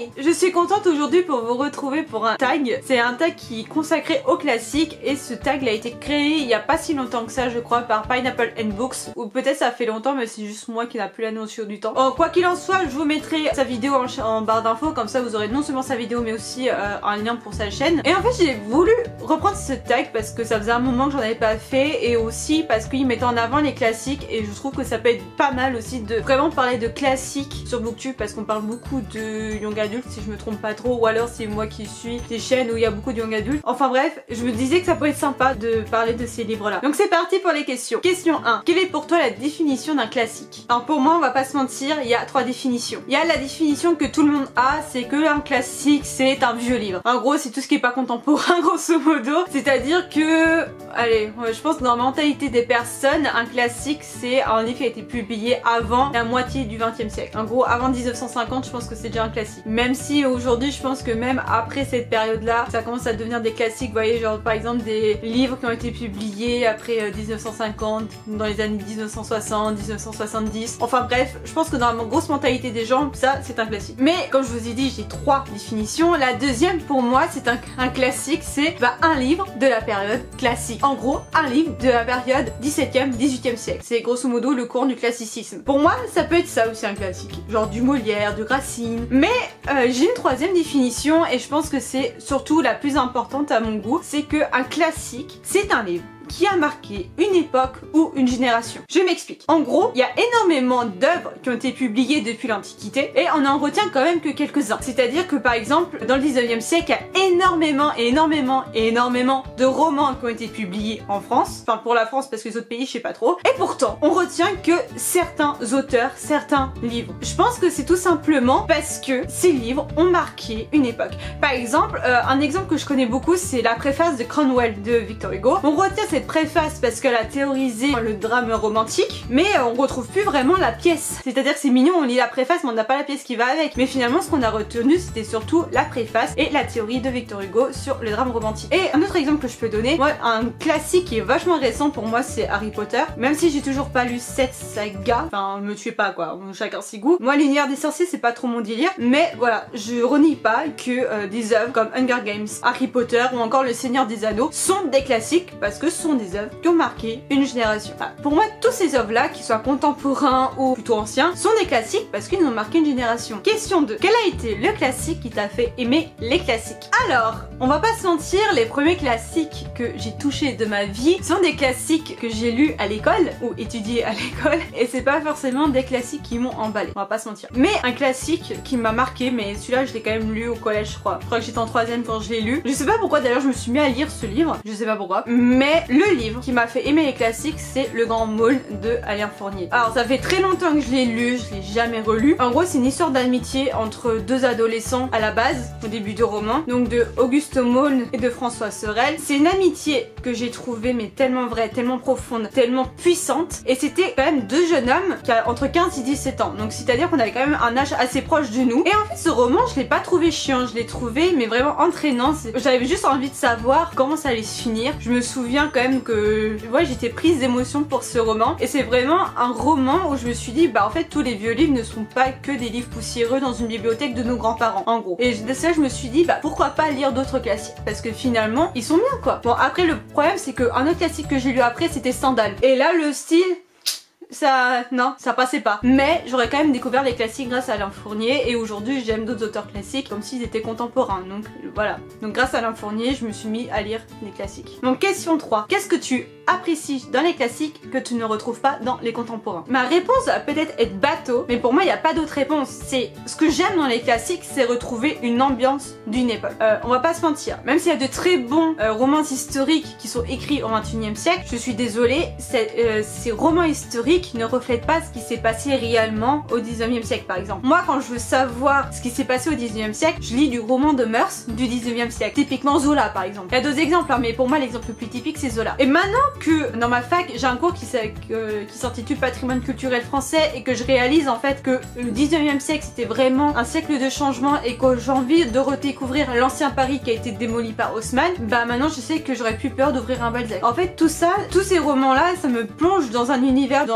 Hey, je suis contente aujourd'hui pour vous retrouver pour un tag. C'est un tag qui est consacré au classique et ce tag a été créé il n'y a pas si longtemps que ça je crois par Pineapple & Books, ou peut-être ça fait longtemps mais c'est juste moi qui n'a plus la notion du temps. Quoi qu'il en soit, je vous mettrai sa vidéo en barre d'infos, comme ça vous aurez non seulement sa vidéo mais aussi un lien pour sa chaîne. Et en fait j'ai voulu reprendre ce tag parce que ça faisait un moment que j'en avais pas fait et aussi parce qu'il mettait en avant les classiques et je trouve que ça peut être pas mal aussi de vraiment parler de classiques sur Booktube parce qu'on parle beaucoup de young adulte si je me trompe pas trop, ou alors c'est moi qui suis des chaînes où il y a beaucoup de young adulte. Enfin bref, je me disais que ça pourrait être sympa de parler de ces livres là. Donc c'est parti pour les questions. Question 1. Quelle est pour toi la définition d'un classique? Alors pour moi on va pas se mentir, il y a 3 définitions. Il y a la définition que tout le monde a, c'est que un classique c'est un vieux livre. En gros c'est tout ce qui est pas contemporain grosso modo. C'est à dire que, allez, je pense que dans la mentalité des personnes, un classique c'est un livre qui a été publié avant la moitié du 20e siècle. En gros avant 1950 je pense que c'est déjà un classique. Même si aujourd'hui je pense que même après cette période là ça commence à devenir des classiques, vous voyez, genre par exemple des livres qui ont été publiés après 1950, dans les années 1960, 1970, enfin bref, je pense que dans la grosse mentalité des gens ça c'est un classique. Mais comme je vous ai dit j'ai 3 définitions. La deuxième pour moi c'est un classique, c'est un livre de la période classique. En gros un livre de la période 17e, 18e siècle. C'est grosso modo le cours du classicisme. Pour moi ça peut être ça aussi un classique, genre du Molière, du Racine. Mais j'ai une 3e définition et je pense que c'est surtout la plus importante à mon goût, c'est que un classique c'est un livre qui a marqué une époque ou une génération. Je m'explique. En gros, il y a énormément d'œuvres qui ont été publiées depuis l'Antiquité et on en retient quand même que quelques-uns. C'est-à-dire que par exemple, dans le 19e siècle, il y a énormément de romans qui ont été publiés en France. Enfin pour la France parce que les autres pays je sais pas trop. Et pourtant, on retient que certains auteurs, certains livres. Je pense que c'est tout simplement parce que ces livres ont marqué une époque. Par exemple, un exemple que je connais beaucoup, c'est la préface de Cromwell de Victor Hugo. On retient cette préface parce qu'elle a théorisé le drame romantique, mais on retrouve plus vraiment la pièce. C'est-à-dire que c'est mignon, on lit la préface mais on n'a pas la pièce qui va avec. Mais finalement ce qu'on a retenu c'était surtout la préface et la théorie de Victor Hugo sur le drame romantique. Et un autre exemple que je peux donner, moi un classique qui est vachement récent pour moi c'est Harry Potter. Même si j'ai toujours pas lu cette saga, enfin me tuez pas quoi, chacun ses goûts. Moi l'univers des sorciers c'est pas trop mon délire, mais voilà, je renie pas que des œuvres comme Hunger Games, Harry Potter ou encore Le Seigneur des Anneaux sont des classiques parce que sont des œuvres qui ont marqué une génération. Enfin, pour moi, tous ces œuvres là, qu'ils soient contemporains ou plutôt anciens, sont des classiques parce qu'ils ont marqué une génération. Question 2. Quel a été le classique qui t'a fait aimer les classiques? Alors, on va pas se mentir, les premiers classiques que j'ai touchés de ma vie sont des classiques que j'ai lus à l'école ou étudiés à l'école et c'est pas forcément des classiques qui m'ont emballé, on va pas se mentir. Mais un classique qui m'a marqué, mais celui-là je l'ai quand même lu au collège je crois. Je crois que j'étais en 3ème quand je l'ai lu. Je sais pas pourquoi d'ailleurs je me suis mis à lire ce livre, je sais pas pourquoi, mais le livre qui m'a fait aimer les classiques c'est Le Grand Maulne de Alain Fournier. Alors ça fait très longtemps que je l'ai lu, je l'ai jamais relu. En gros c'est une histoire d'amitié entre deux adolescents à la base, au début du roman, donc de Auguste Maulne et de François Sorel. C'est une amitié que j'ai trouvée mais tellement vraie, tellement profonde, tellement puissante, et c'était quand même deux jeunes hommes qui ont entre 15 et 17 ans, donc c'est à dire qu'on avait quand même un âge assez proche de nous. Et en fait ce roman je l'ai pas trouvé chiant, je l'ai trouvé mais vraiment entraînant. J'avais juste envie de savoir comment ça allait se finir. Je me souviens quand même que ouais, j'étais prise d'émotion pour ce roman et c'est vraiment un roman où je me suis dit bah en fait tous les vieux livres ne sont pas que des livres poussiéreux dans une bibliothèque de nos grands-parents en gros. Et de ça je me suis dit bah pourquoi pas lire d'autres classiques parce que finalement ils sont bien quoi. Bon après le problème c'est qu'un autre classique que j'ai lu après c'était Stendhal et là le style non, ça passait pas. Mais j'aurais quand même découvert les classiques grâce à Alain Fournier et aujourd'hui j'aime d'autres auteurs classiques comme s'ils étaient contemporains. Donc voilà. Donc grâce à Alain Fournier, je me suis mis à lire des classiques. Donc question 3. Qu'est-ce que tu apprécies dans les classiques que tu ne retrouves pas dans les contemporains? Ma réponse va peut-être être bateau, mais pour moi il n'y a pas d'autre réponse. C'est ce que j'aime dans les classiques, c'est retrouver une ambiance d'une époque. On va pas se mentir. Même s'il y a de très bons romans historiques qui sont écrits au 21e siècle, je suis désolée, ces romans historiques ne reflètent pas ce qui s'est passé réellement au 19e siècle par exemple. Moi quand je veux savoir ce qui s'est passé au 19e siècle, je lis du roman de mœurs du 19e siècle. Typiquement Zola par exemple. Il y a d'autres exemples hein, mais pour moi l'exemple le plus typique c'est Zola. Et maintenant que dans ma fac j'ai un cours qui s'intitule Patrimoine culturel français et que je réalise en fait que le 19e siècle c'était vraiment un siècle de changement et que j'ai envie de redécouvrir l'ancien Paris qui a été démoli par Haussmann, bah maintenant je sais que j'aurais plus peur d'ouvrir un Balzac. En fait tout ça, tous ces romans là ça me plonge dans un univers, dans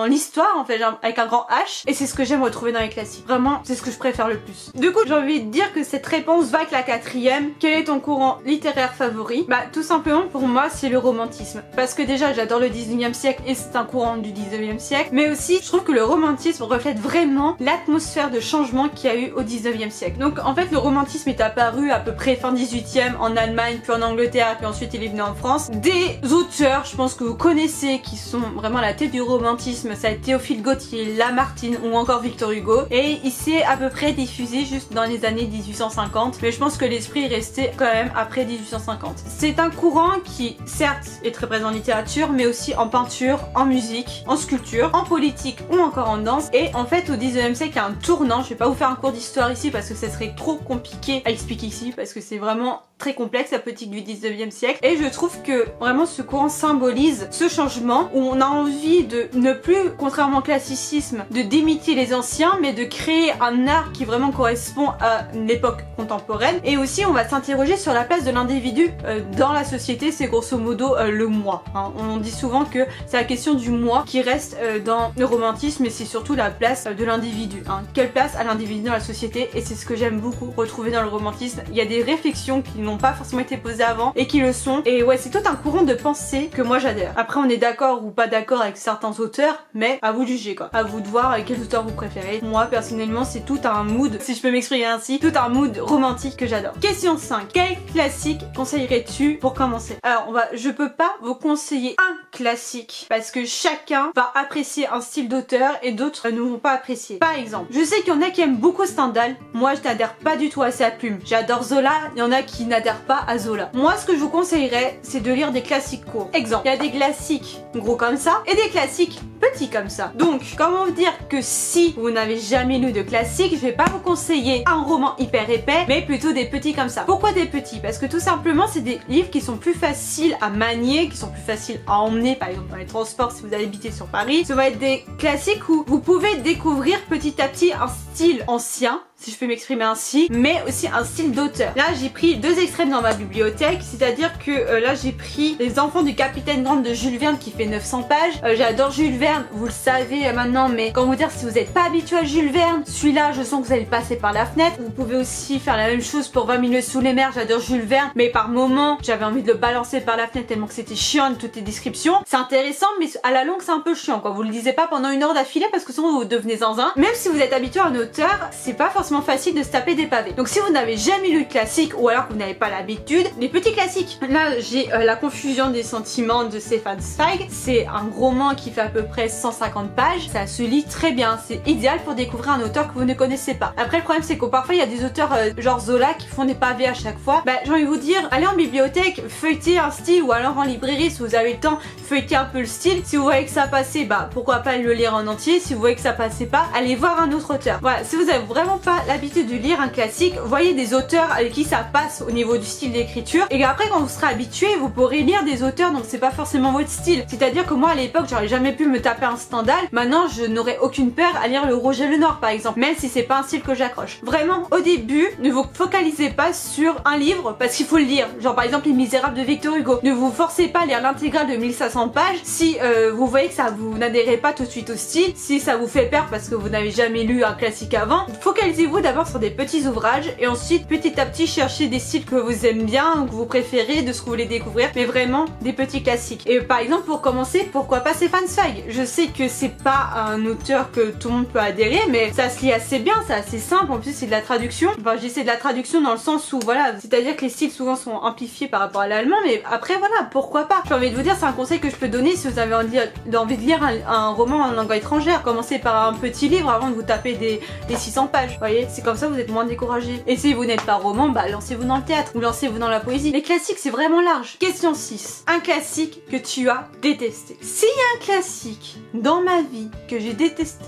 dans l'histoire en fait, genre, avec un grand H, et c'est ce que j'aime retrouver dans les classiques. Vraiment, c'est ce que je préfère le plus. Du coup, j'ai envie de dire que cette réponse va avec la quatrième. Quel est ton courant littéraire favori? Bah, tout simplement pour moi, c'est le romantisme. Parce que déjà, j'adore le 19e siècle et c'est un courant du 19e siècle, mais aussi, je trouve que le romantisme reflète vraiment l'atmosphère de changement qu'il y a eu au 19e siècle. Donc, en fait, le romantisme est apparu à peu près fin 18e en Allemagne, puis en Angleterre, puis ensuite il est venu en France. Des auteurs, je pense que vous connaissez, qui sont vraiment à la tête du romantisme, ça a été Théophile Gautier, Lamartine ou encore Victor Hugo, et il s'est à peu près diffusé juste dans les années 1850, mais je pense que l'esprit est resté quand même après 1850. C'est un courant qui, certes, est très présent en littérature, mais aussi en peinture, en musique, en sculpture, en politique ou encore en danse, et en fait au 19e siècle il y a un tournant. Je vais pas vous faire un cours d'histoire ici parce que ça serait trop compliqué à expliquer ici, parce que c'est vraiment très complexe la politique du 19e siècle, et je trouve que vraiment ce courant symbolise ce changement où on a envie de ne plus, contrairement au classicisme, de d'imiter les anciens, mais de créer un art qui vraiment correspond à l'époque contemporaine. Et aussi on va s'interroger sur la place de l'individu dans la société. C'est grosso modo le moi, hein. On dit souvent que c'est la question du moi qui reste dans le romantisme, et c'est surtout la place de l'individu, hein. Quelle place a l'individu dans la société, et c'est ce que j'aime beaucoup retrouver dans le romantisme. Il y a des réflexions qui n'ont pas forcément été posées avant et qui le sont, et ouais, c'est tout un courant de pensée que moi j'adhère. Après on est d'accord ou pas d'accord avec certains auteurs, mais à vous de juger quoi, à vous de voir quel auteur vous préférez. Moi personnellement c'est tout un mood, si je peux m'exprimer ainsi, tout un mood romantique que j'adore. Question 5. Quel classique conseillerais-tu pour commencer? Alors je peux pas vous conseiller un classique parce que chacun va apprécier un style d'auteur et d'autres ne vont pas apprécier. Par exemple, je sais qu'il y en a qui aiment beaucoup Stendhal, moi je n'adhère pas du tout à sa plume. J'adore Zola, il y en a qui n'adhèrent pas à Zola. Moi ce que je vous conseillerais c'est de lire des classiques courts. Exemple, il y a des classiques gros comme ça et des classiques petits comme ça. Donc comment vous dire que si vous n'avez jamais lu de classique, je vais pas vous conseiller un roman hyper épais, mais plutôt des petits comme ça. Pourquoi des petits? Parce que tout simplement c'est des livres qui sont plus faciles à manier, qui sont plus faciles à emmener par exemple dans les transports si vous habitez sur Paris. Ça va être des classiques où vous pouvez découvrir petit à petit un style ancien, si je peux m'exprimer ainsi, mais aussi un style d'auteur. Là j'ai pris deux extraits dans ma bibliothèque, c'est-à-dire que là j'ai pris Les Enfants du Capitaine Grant de Jules Verne qui fait 900 pages. J'adore Jules Verne, vous le savez maintenant, mais comment vous dire, si vous n'êtes pas habitué à Jules Verne, celui-là je sens que vous allez passer par la fenêtre. Vous pouvez aussi faire la même chose pour 20 milieux sous les mers, j'adore Jules Verne, mais par moments j'avais envie de le balancer par la fenêtre tellement que c'était chiant toutes les descriptions. C'est intéressant mais à la longue c'est un peu chiant quoi, vous le lisez pas pendant une heure d'affilée parce que sinon vous devenez zinzin. Même si vous êtes habitué à un auteur, c'est pas forcément facile de se taper des pavés. Donc si vous n'avez jamais lu de classique ou alors que vous n'avez pas l'habitude, les petits classiques. Là j'ai La confusion des sentiments de Stefan Zweig. C'est un roman qui fait à peu près 150 pages. Ça se lit très bien. C'est idéal pour découvrir un auteur que vous ne connaissez pas. Après le problème c'est que parfois il y a des auteurs genre Zola qui font des pavés à chaque fois. Bah j'ai envie de vous dire, allez en bibliothèque, feuilletez un style, ou alors en librairie si vous avez le temps, feuilletez un peu le style. Si vous voyez que ça passait, bah pourquoi pas le lire en entier. Si vous voyez que ça passait pas, allez voir un autre auteur. Voilà, si vous avez vraiment pas l'habitude de lire un classique, voyez des auteurs avec qui ça passe au niveau du style d'écriture, et après quand vous serez habitué vous pourrez lire des auteurs donc c'est pas forcément votre style. C'est à dire que moi à l'époque j'aurais jamais pu me taper un Stendhal, maintenant je n'aurais aucune peur à lire Le Rouge et le Noir par exemple, même si c'est pas un style que j'accroche. Vraiment au début ne vous focalisez pas sur un livre parce qu'il faut le lire, genre par exemple Les Misérables de Victor Hugo. Ne vous forcez pas à lire l'intégrale de 1500 pages si vous voyez que ça vous n'adhérez pas tout de suite au style, si ça vous fait peur parce que vous n'avez jamais lu un classique avant. Focalisez-vous d'abord sur des petits ouvrages et ensuite petit à petit cherchez des styles que vous aimez bien, que vous préférez, de ce que vous voulez découvrir, mais vraiment des petits classiques. Et par exemple pour commencer, pourquoi pas Stefan Zweig? Je sais que c'est pas un auteur que tout le monde peut adhérer, mais ça se lit assez bien, c'est assez simple, en plus c'est de la traduction. Enfin j'essaie de la traduction dans le sens où voilà, c'est-à-dire que les styles souvent sont amplifiés par rapport à l'allemand, mais après voilà, pourquoi pas. J'ai envie de vous dire, c'est un conseil que je peux donner si vous avez envie de lire un roman en langue étrangère. Commencez par un petit livre avant de vous taper des 600 pages, vous voyez, c'est comme ça vous êtes moins découragé. Et si vous n'êtes pas roman, bah lancez-vous dans le théâtre ou lancez-vous dans la poésie. Les classiques c'est vraiment large. Question 6. Un classique que tu as détesté. S'il y a un classique dans ma vie que j'ai détesté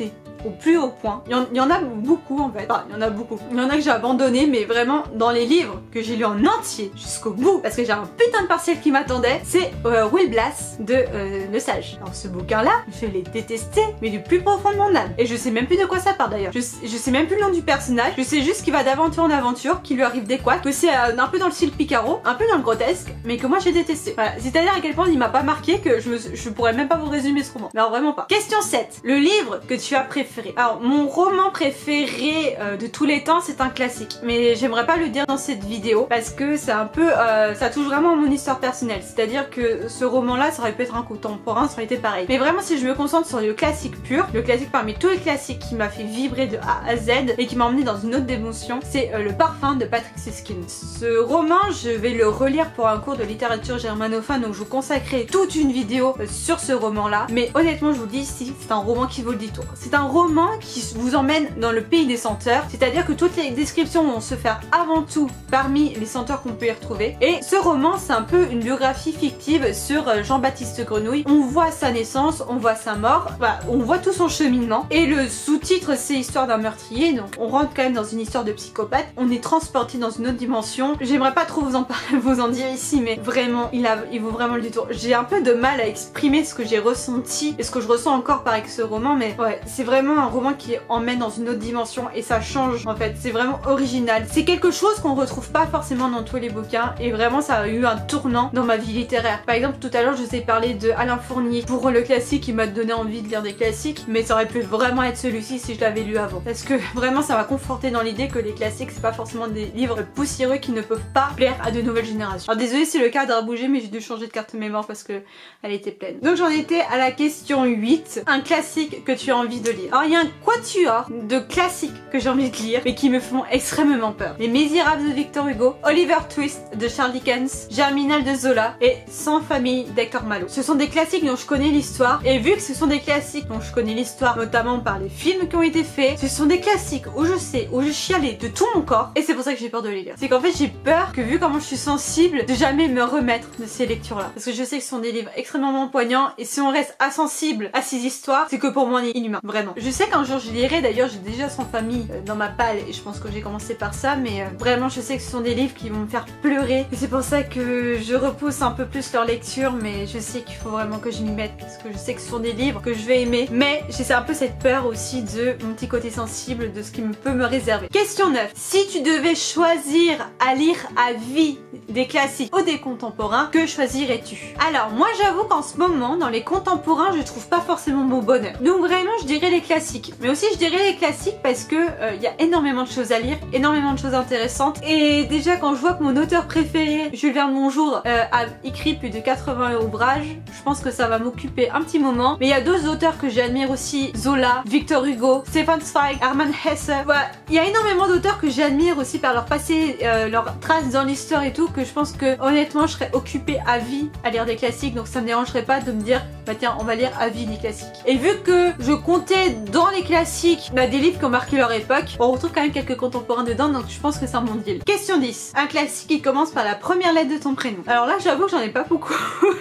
au plus haut point. Il y en a beaucoup en fait. Enfin, il y en a beaucoup. Il y en a que j'ai abandonné, mais vraiment dans les livres que j'ai lus en entier jusqu'au bout, parce que j'ai un putain de partiel qui m'attendait, c'est Will Blass de Le Sage. Alors ce bouquin-là, je l'ai détesté, mais du plus profond de mon âme. Et je sais même plus de quoi ça parle d'ailleurs. Je sais même plus le nom du personnage. Je sais juste qu'il va d'aventure en aventure, qu'il lui arrive des couacs, que c'est un peu dans le style Picaro, un peu dans le grotesque, mais que moi j'ai détesté. Voilà. C'est-à-dire à quel point il m'a pas marqué que je pourrais même pas vous résumer ce roman. Mais alors vraiment pas. Question 7. Le livre que tu as préféré. Alors mon roman préféré de tous les temps, c'est un classique. Mais j'aimerais pas le dire dans cette vidéo parce que c'est un peu... ça touche vraiment mon histoire personnelle. C'est-à-dire que ce roman-là, ça aurait pu être un contemporain, ça aurait été pareil. Mais vraiment, si je me concentre sur le classique pur, le classique parmi tous les classiques qui m'a fait vibrer de A à Z et qui m'a emmené dans une autre dimension, c'est Le Parfum de Patrick Süskind. Ce roman, je vais le relire pour un cours de littérature germanophone, donc je vous consacrerai toute une vidéo sur ce roman-là. Mais honnêtement, je vous le dis ici, c'est un roman qui vaut le détour. C'est un roman qui vous emmène dans le pays des senteurs, c'est-à-dire que toutes les descriptions vont se faire avant tout parmi les senteurs qu'on peut y retrouver. Et ce roman, c'est un peu une biographie fictive sur Jean-Baptiste Grenouille. On voit sa naissance, on voit sa mort, voilà, on voit tout son cheminement. Et le sous-titre, c'est Histoire d'un meurtrier, donc on rentre quand même dans une histoire de psychopathe. On est transporté dans une autre dimension. J'aimerais pas trop vous en dire ici, mais vraiment, il vaut vraiment le détour. J'ai un peu de mal à exprimer ce que j'ai ressenti et ce que je ressens encore avec ce roman, mais ouais, c'est vraiment un roman qui emmène dans une autre dimension et ça change en fait. C'est vraiment original. C'est quelque chose qu'on retrouve pas forcément dans tous les bouquins et vraiment ça a eu un tournant dans ma vie littéraire. Par exemple, tout à l'heure, je vous ai parlé de Alain Fournier. Pour le classique, il m'a donné envie de lire des classiques, mais ça aurait pu vraiment être celui-ci si je l'avais lu avant. Parce que vraiment, ça m'a conforté dans l'idée que les classiques, c'est pas forcément des livres poussiéreux qui ne peuvent pas plaire à de nouvelles générations. Alors désolée si le cadre a bougé, mais j'ai dû changer de carte mémoire parce que elle était pleine. Donc j'en étais à la question 8. Un classique que tu as envie de lire. Alors il y a un quatuor de classiques que j'ai envie de lire, mais qui me font extrêmement peur. Les Misérables de Victor Hugo, Oliver Twist de Charles Dickens, Germinal de Zola et Sans famille d'Hector Malot. Ce sont des classiques dont je connais l'histoire, et vu que ce sont des classiques dont je connais l'histoire, notamment par les films qui ont été faits, ce sont des classiques où je chialais de tout mon corps, et c'est pour ça que j'ai peur de les lire. C'est qu'en fait j'ai peur que, vu comment je suis sensible, de jamais me remettre de ces lectures-là. Parce que je sais que ce sont des livres extrêmement poignants, et si on reste insensible à ces histoires, c'est que pour moi on est inhumain, vraiment. Je sais qu'un jour je lirai, d'ailleurs j'ai déjà Sans famille dans ma palle, et je pense que j'ai commencé par ça, mais vraiment je sais que ce sont des livres qui vont me faire pleurer, et c'est pour ça que je repousse un peu plus leur lecture, mais je sais qu'il faut vraiment que je m'y mette, parce que je sais que ce sont des livres que je vais aimer, mais j'ai un peu cette peur aussi de mon petit côté sensible, de ce qui peut me réserver. Question 9. Si tu devais choisir à lire à vie des classiques ou des contemporains, que choisirais-tu? Alors moi j'avoue qu'en ce moment, dans les contemporains, je trouve pas forcément mon bonheur. Donc vraiment je dirais les classiques. Mais aussi je dirais les classiques parce que y a énormément de choses à lire, énormément de choses intéressantes. Et déjà quand je vois que mon auteur préféré, Jules Verne Monjour, a écrit plus de 80 ouvrages, je pense que ça va m'occuper un petit moment. Mais il y a d'autres auteurs que j'admire aussi, Zola, Victor Hugo, Stefan Zweig, Hermann Hesse. Voilà, il y a énormément d'auteurs que j'admire aussi par leur passé, leurs traces dans l'histoire et tout, que je pense que honnêtement je serais occupée à vie à lire des classiques, donc ça me dérangerait pas de me dire bah tiens on va lire à vie des classiques. Et vu que je comptais dans les classiques des livres qui ont marqué leur époque, on retrouve quand même quelques contemporains dedans, donc je pense que c'est un bon deal. Question 10. Un classique qui commence par la première lettre de ton prénom. Alors là j'avoue que j'en ai pas beaucoup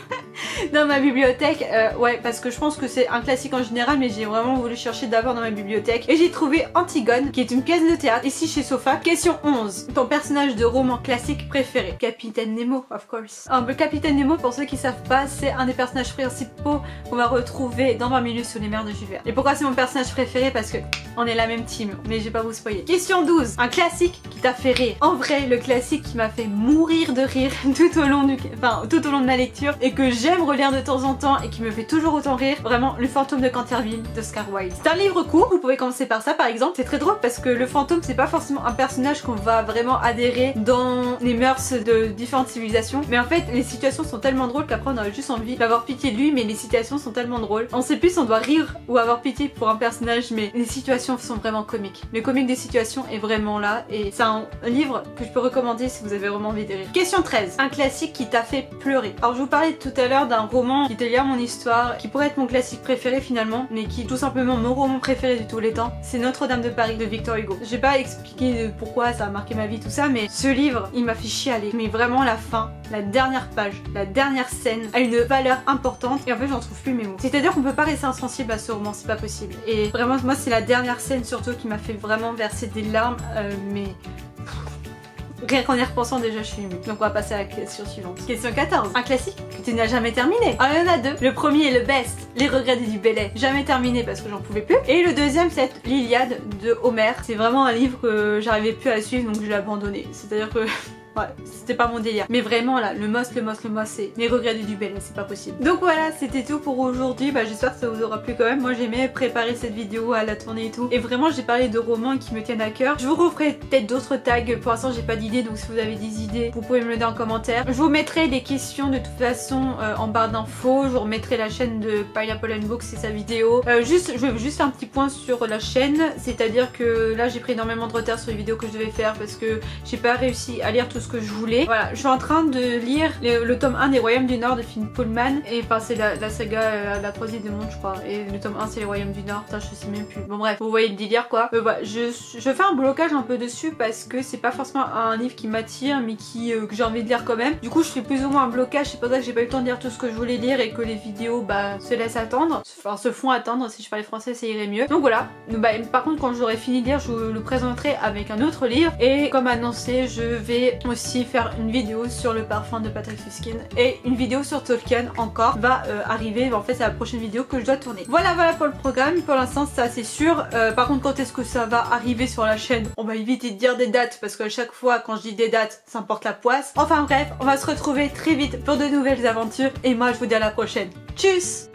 dans ma bibliothèque, ouais, parce que je pense que c'est un classique en général, mais j'ai vraiment voulu chercher d'abord dans ma bibliothèque et j'ai trouvé Antigone, qui est une pièce de théâtre ici chez Sofa. Question 11. Ton personnage de roman classique préféré? Capitaine Nemo, of course. Alors, le Capitaine Nemo, pour ceux qui savent pas, c'est un des personnages principaux qu'on va retrouver dans 20 minutes sous les mers de Jules Verne. Et pourquoi c'est mon personnage préféré? Parce que on est la même team, mais je vais pas vous spoiler. Question 12. Un classique qui t'a fait rire. En vrai, le classique qui m'a fait mourir de rire tout au long de la lecture et que j'aime relire de temps en temps et qui me fait toujours autant rire, vraiment, Le Fantôme de Canterville d'Oscar Wilde. C'est un livre court, vous pouvez commencer par ça par exemple. C'est très drôle parce que le fantôme, c'est pas forcément un personnage qu'on va vraiment adhérer dans les mœurs de différentes civilisations, mais en fait les situations sont tellement drôles qu'après on aurait juste envie d'avoir pitié de lui, mais les situations sont tellement drôles. On sait plus si on doit rire ou avoir pitié pour un personnage, mais les situations sont vraiment comiques. Le comique des situations est vraiment là et c'est un livre que je peux recommander si vous avez vraiment envie de rire. Question 13. Un classique qui t'a fait pleurer. Alors je vous parlais tout à l'heure d'un roman qui te lie à mon histoire, qui pourrait être mon classique préféré finalement, mais qui est tout simplement mon roman préféré de tous les temps, c'est Notre-Dame de Paris de Victor Hugo. J'ai pas expliqué pourquoi ça a marqué ma vie tout ça, mais ce livre il m'a fait chialer. Mais vraiment la fin, la dernière page, la dernière scène a une valeur importante et en fait j'en trouve plus mes mots. C'est-à-dire qu'on peut pas rester insensible à ce roman, c'est pas possible. Et vraiment moi c'est la dernière scène surtout qui m'a fait vraiment verser des larmes, mais... Rien qu'en y repensant déjà je suis émue. Donc on va passer à la question suivante. Question 14. Un classique que tu n'as jamais terminé. Alors il y en a deux. Le premier est le best, Les Regrets du Bellay. Jamais terminé parce que j'en pouvais plus. Et le deuxième c'est l'Iliade de Homère. C'est vraiment un livre que j'arrivais plus à suivre donc je l'ai abandonné. C'est-à-dire que... ouais, c'était pas mon délire. Mais vraiment là, le must, c'est Les Regrets du Bellay, c'est pas possible. Donc voilà, c'était tout pour aujourd'hui. Bah j'espère que ça vous aura plu quand même. Moi j'aimais préparer cette vidéo à la tournée et tout. Et vraiment j'ai parlé de romans qui me tiennent à cœur. Je vous referai peut-être d'autres tags. Pour l'instant j'ai pas d'idées, donc si vous avez des idées, vous pouvez me le dire en commentaire. Je vous mettrai les questions de toute façon en barre d'infos. Je vous remettrai la chaîne de Pineapple & Books et sa vidéo. Je veux juste un petit point sur la chaîne. C'est-à-dire que là j'ai pris énormément de retard sur les vidéos que je devais faire parce que j'ai pas réussi à lire tout ce que je voulais. Voilà, je suis en train de lire le tome 1 des Royaumes du Nord de Philippe Pullman. Et enfin c'est la saga la croisée des mondes je crois. Et le tome 1 c'est les Royaumes du Nord. Putain je sais même plus. Bon bref, vous voyez le délire quoi. Voilà, je fais un blocage un peu dessus parce que c'est pas forcément un livre qui m'attire mais que j'ai envie de lire quand même. Du coup je fais plus ou moins un blocage. C'est pour ça que j'ai pas eu le temps de lire tout ce que je voulais lire et que les vidéos bah se laissent attendre. Enfin se font attendre. Si je parlais français ça irait mieux. Donc voilà. Bah, par contre quand j'aurai fini de lire je vous le présenterai avec un autre livre. Et comme annoncé je vais aussi faire une vidéo sur le parfum de Patrick Süskind et une vidéo sur Tolkien encore va arriver. En fait c'est la prochaine vidéo que je dois tourner. Voilà pour le programme. Pour l'instant c'est assez sûr. Par contre quand est-ce que ça va arriver sur la chaîne, on va éviter de dire des dates parce que à chaque fois quand je dis des dates ça me porte la poisse. Enfin bref, on va se retrouver très vite pour de nouvelles aventures et moi je vous dis à la prochaine. Tchuss!